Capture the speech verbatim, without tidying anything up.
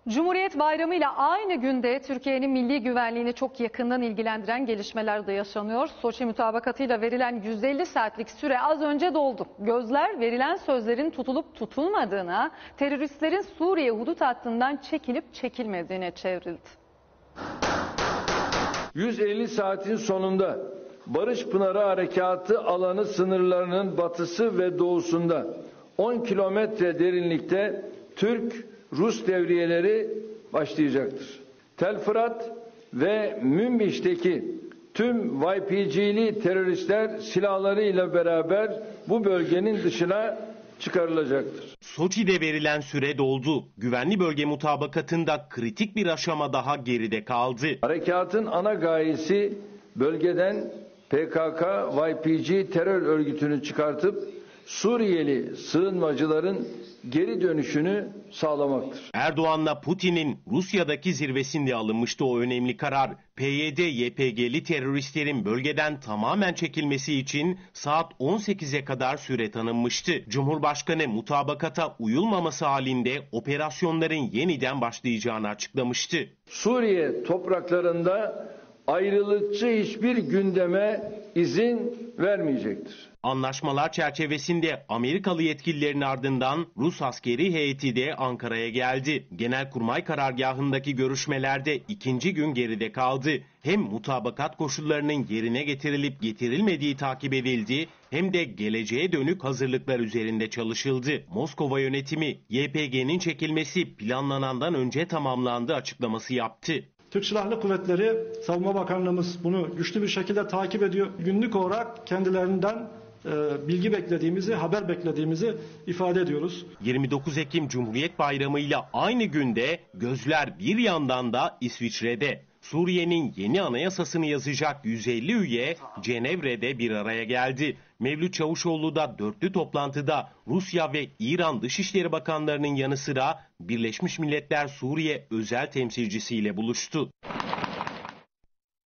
Cumhuriyet Bayramı ile aynı günde Türkiye'nin milli güvenliğini çok yakından ilgilendiren gelişmeler de yaşanıyor. Soçi mutabakatıyla verilen yüz elli saatlik süre az önce doldu. Gözler verilen sözlerin tutulup tutulmadığına, teröristlerin Suriye hudut hattından çekilip çekilmediğine çevrildi. yüz elli saatin sonunda Barış Pınarı Harekatı alanı sınırlarının batısı ve doğusunda on kilometre derinlikte Türk-Rus devriyeleri başlayacaktır. Tel Fırat ve Münbiş'teki tüm Y P G'li teröristler silahlarıyla beraber bu bölgenin dışına çıkarılacaktır. Soçi'de verilen süre doldu. Güvenli bölge mutabakatında kritik bir aşama daha geride kaldı. Harekatın ana gayesi bölgeden P K K Y P G terör örgütünü çıkartıp Suriyeli sığınmacıların geri dönüşünü sağlamaktır. Erdoğan'la Putin'in Rusya'daki zirvesinde alınmıştı o önemli karar. P Y D Y P G'li teröristlerin bölgeden tamamen çekilmesi için saat on sekize kadar süre tanınmıştı. Cumhurbaşkanı mutabakata uyulmaması halinde operasyonların yeniden başlayacağını açıklamıştı. Suriye topraklarında ayrılıkçı hiçbir gündeme izin vermeyecektir. Anlaşmalar çerçevesinde Amerikalı yetkililerin ardından Rus askeri heyeti de Ankara'ya geldi. Genelkurmay karargahındaki görüşmelerde ikinci gün geride kaldı. Hem mutabakat koşullarının yerine getirilip getirilmediği takip edildi, hem de geleceğe dönük hazırlıklar üzerinde çalışıldı. Moskova yönetimi Y P G'nin çekilmesi planlanandan önce tamamlandı açıklaması yaptı. Türk Silahlı Kuvvetleri, Savunma Bakanlığımız bunu güçlü bir şekilde takip ediyor. Günlük olarak kendilerinden e, bilgi beklediğimizi, haber beklediğimizi ifade ediyoruz. yirmi dokuz Ekim Cumhuriyet Bayramı ile aynı günde gözler bir yandan da İsviçre'de. Suriye'nin yeni anayasasını yazacak yüz elli üye Cenevre'de bir araya geldi. Mevlüt Çavuşoğlu da dörtlü toplantıda Rusya ve İran Dışişleri Bakanlarının yanı sıra Birleşmiş Milletler Suriye özel temsilcisiyle buluştu.